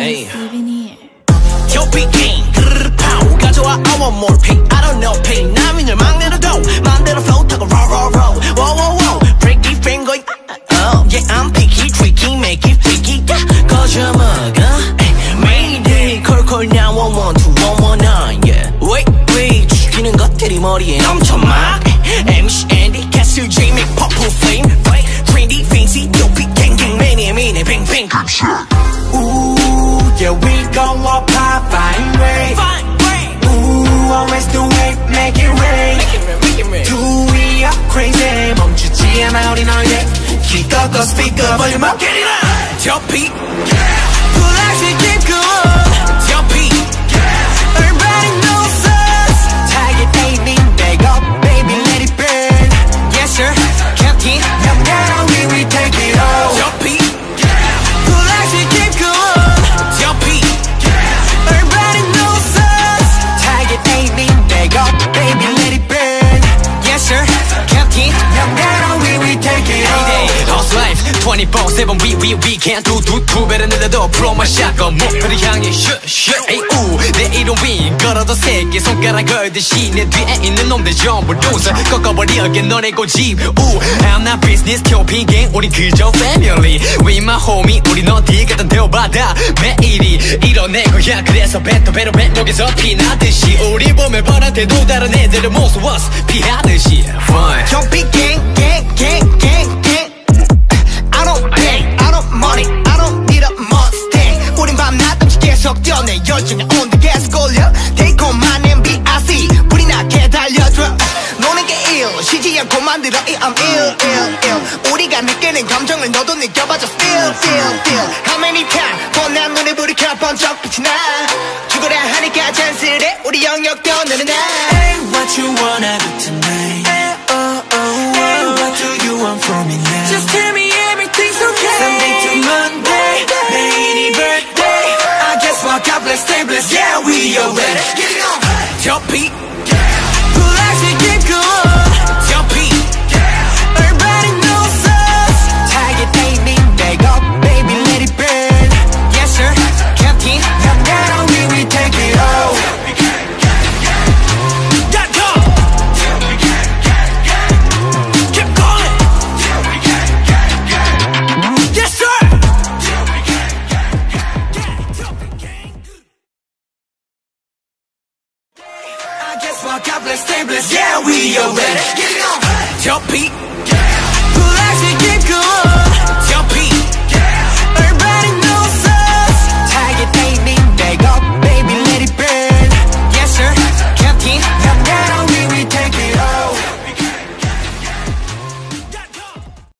Topic game, pow. 가져와 I want more pain. I don't know pain. 남인을 막내로 도 맘대로 flow 타고 roll roll roll. Whoa whoa whoa. Breaky frame going. Oh yeah, I'm picky, tricky, make it freaky. 거저먹어. Mayday, call call 911 2119. Yeah. Wait, 죽이는 것들이 머리에 넘쳐 막. MCND, castle J, make purple flame. Trendy, fancy, topic gang gang, many bang bang. Ooh, yeah, we gon' walk by fine way. Ooh, always do it, make it rain. Do we are crazy? 멈추지 않아 우리 너의 키 꺾어 speaker volume up. Get it up. Topic, pull like we keep going. Topic, everybody knows us. Target aiming, back up, baby, let it burn. Yes sir, Captain. Now we take it all. Topic. Life 24/7 we can't do 배를 늘려도 프로 my shotgun 목표를 향해 shoot 에이 우 내 이름 위 걸어도 세개 손가락 걸듯이 내 뒤에 있는 놈들 전부 loser 꺾어버리 again 너네 고집 우 I'm not business 켜핀 gang 우린 그저 family We my homie 우린 어디 가든 대우받아 매일이 이뤄내 거야 그래서 배도 배로 배목에서 피나듯이 우리 보면 뻔한데도 다른 애들은 무서워서 피하듯이 Fun 켜핀 gang I don't pay, I don't money, I don't need a Mustang 우린 밤낮 없이 계속 뛰어 내 열정에 on the gas 걸려 Take on my name B.I.C 불이 나게 달려줘 노는 게 ill 쉬지 않고 만들어 I'm ill 우리가 느끼는 감정을 너도 느껴봐줘 feel How many times 뻔한 눈에 불이 켜 번쩍 빛이 나 죽어라 하니까 잔쓸해 우리 영역도 너는 나 Hey, what you wanna do tonight Hey, what do you want from me now Just tell me everything's okay Sunday to Monday 내일이 birthday I just woke up, let's stay blessed Yeah, we are ready Get it on Topic Pull like we keep going Topic Everybody knows us Target aiming, back up, baby, let it burn Yes sir, Captain Now we take it all God bless, stay blessed, yeah, we are ready.